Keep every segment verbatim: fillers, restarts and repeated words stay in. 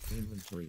Inventory.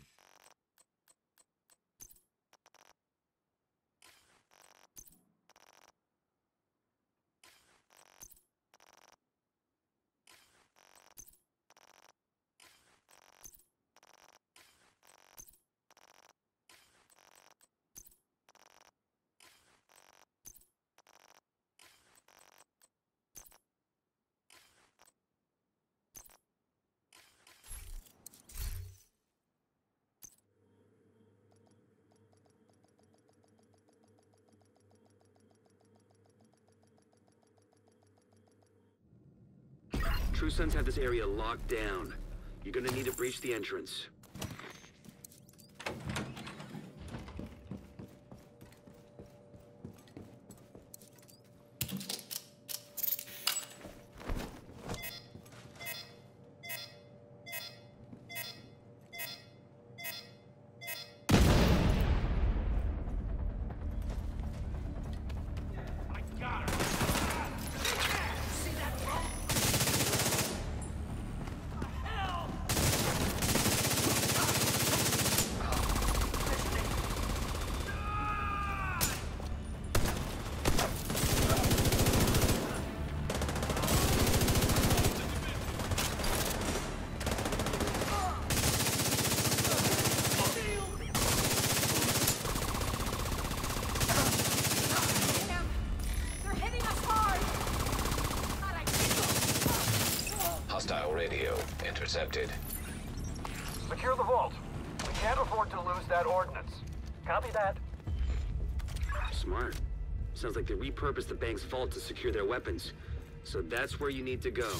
True Sons have this area locked down. You're gonna need to breach the entrance. Hostile radio intercepted. Secure the vault. We can't afford to lose that ordnance. Copy that. Smart. Sounds like they repurposed the bank's vault to secure their weapons. So that's where you need to go.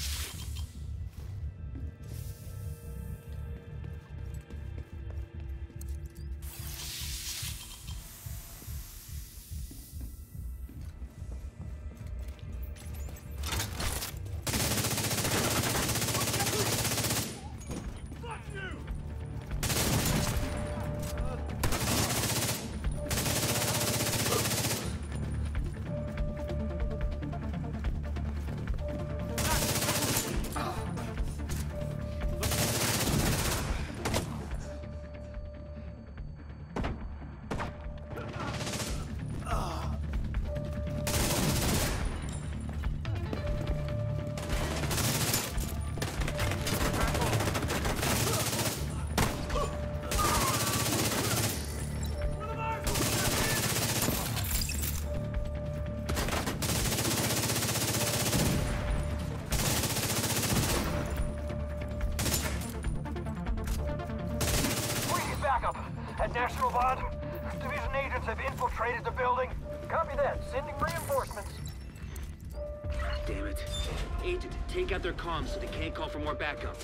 At National Bond, Division agents have infiltrated the building. Copy that. Sending reinforcements. Damn it. Agent, take out their comms so they can't call for more backup.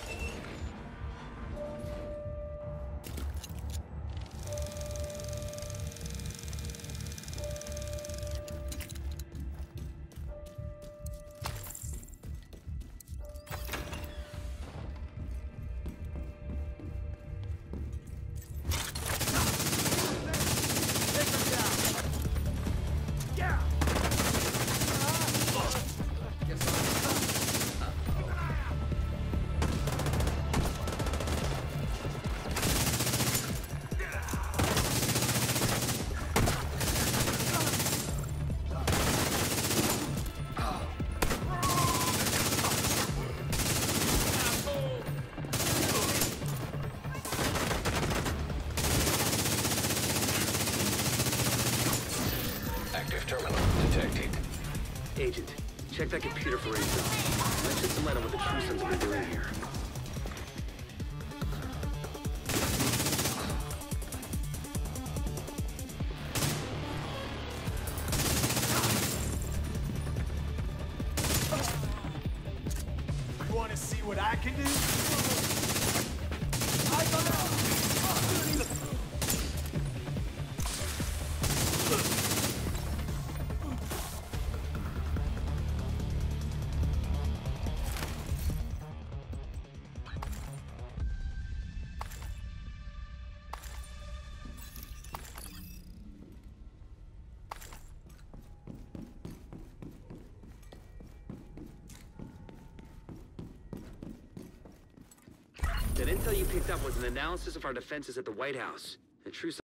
Terminal detected. Agent, check that computer for intel. Let's shed some light on what the True Sons are doing here. You want to see what I can do? I don't know. That intel you picked up was an analysis of our defenses at the White House. A true